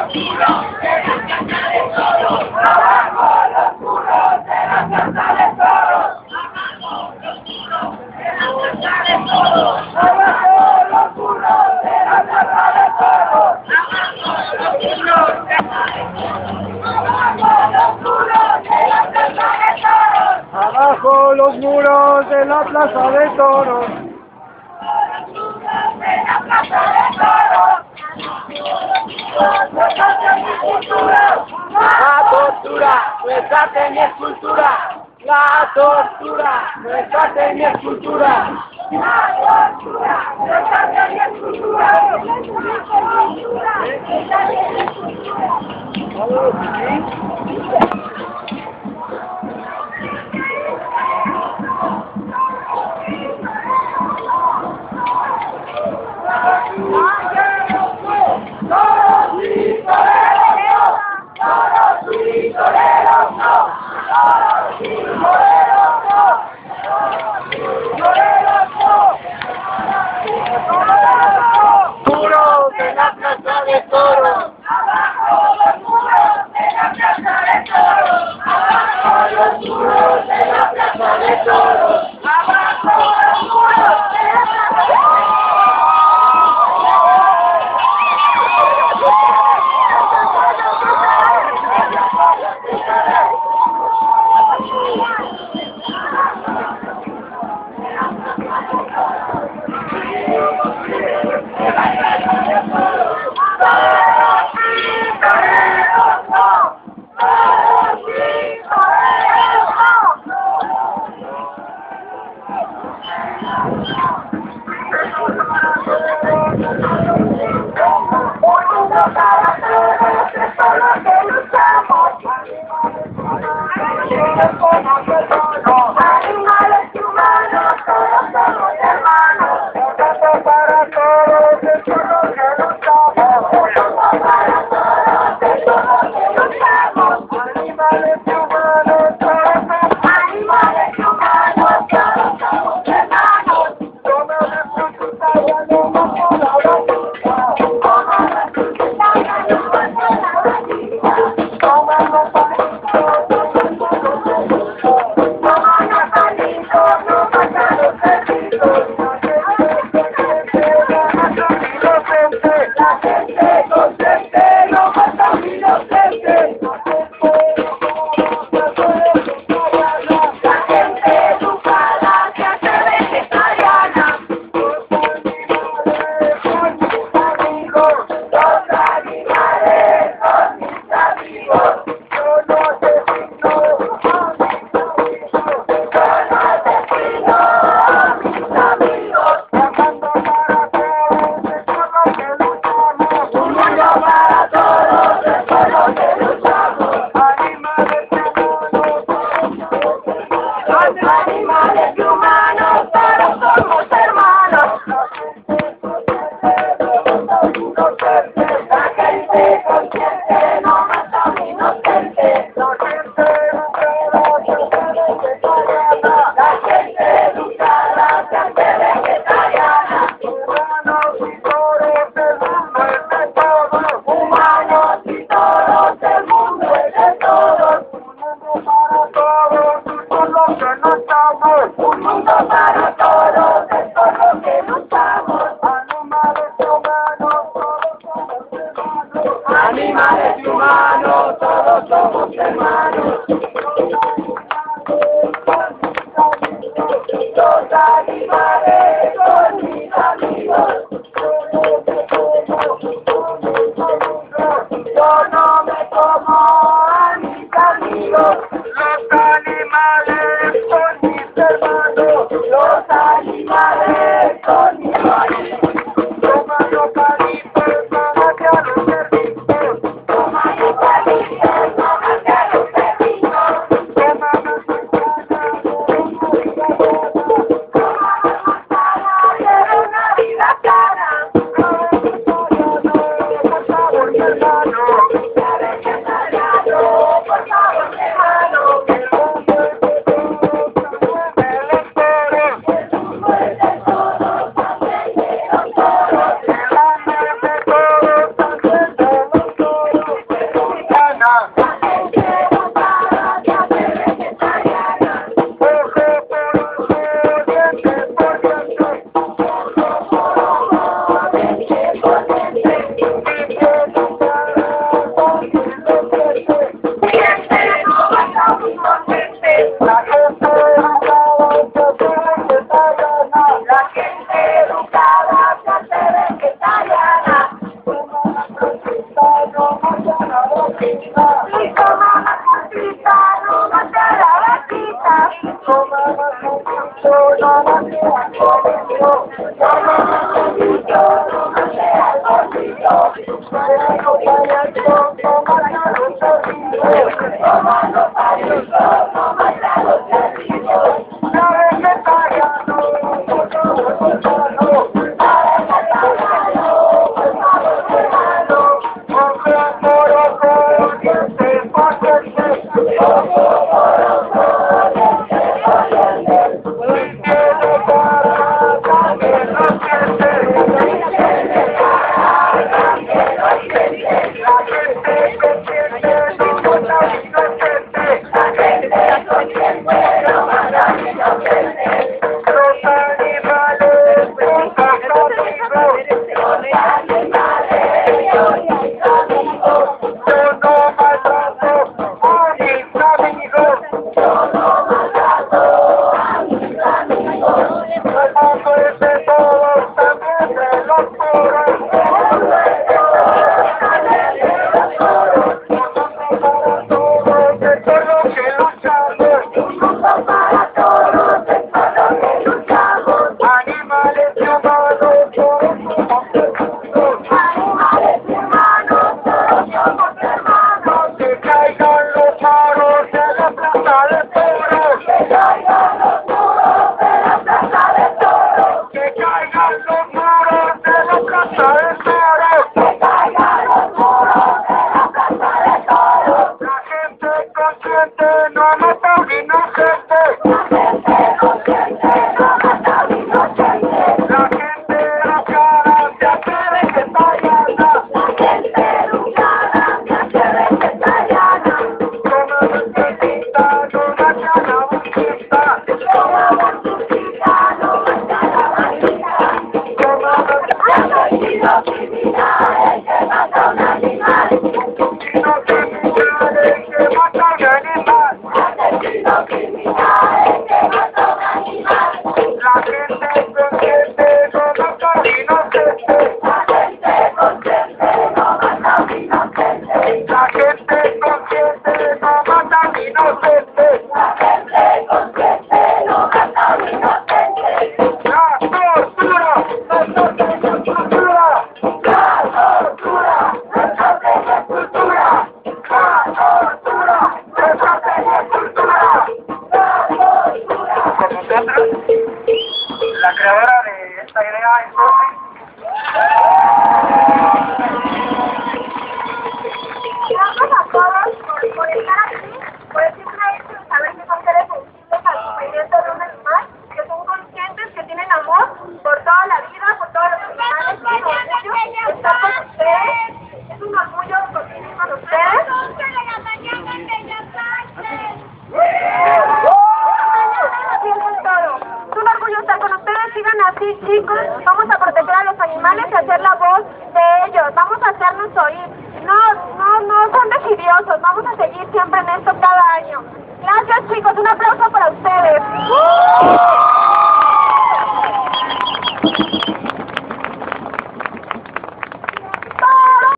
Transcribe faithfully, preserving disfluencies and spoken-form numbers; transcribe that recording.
Abajo los muros de la Plaza de Toros. La tortura no está en mi escultura. La tortura no está en mi escultura. La tortura no está en mi escultura. Muros de la Plaza de Toros. Abajo los muros de la Plaza de Toros. Abajo los muros de la Plaza de Toros. Abajo los muros de la Plaza de Toros. Animales y humanos, todos somos hermanos. Para todos, esto es lo que luchamos. Para todos, esto es lo que luchamos. Animales y humanos, todos somos animales y humanos, todos somos hermanos. Toma nuestro sustancia, no más por la batida. Toma nuestro sustancia, no más por la batida. Toma nuestro animales y humanos, todos somos hermanos. La gente consciente no mata a un inocente. La gente educada se hace vegetariana. Humanos y toros, el mundo es de todos. Humanos y toros, el mundo es de todos. Un mundo para todos, esto es lo que luchamos. Animales y humanos, todos somos hermanos. Animales y humanos, todos somos hermanos. Los animales son mis amigos. Yo no me como a mis amigos. Los animales son mis hermanos. Los animales son mis hermanos. Toma los calientes, tómate a los cerditos. Toma los calientes, tómate a los cerditos. La creadora de esta idea es Sophie. Gracias a todos por, por estar aquí, por el simple hecho de saber que son seres sensibles al sufrimiento de un animal, que son conscientes, que tienen amor por toda la vida, por todos los animales, es un orgullo estar con ustedes, es un orgullo convivir con ustedes. Sigan así, chicos, vamos a proteger a los animales y hacer la voz de ellos, vamos a hacernos oír, no, no, no son decidiosos, vamos a seguir siempre en esto cada año. Gracias, chicos, un aplauso para ustedes.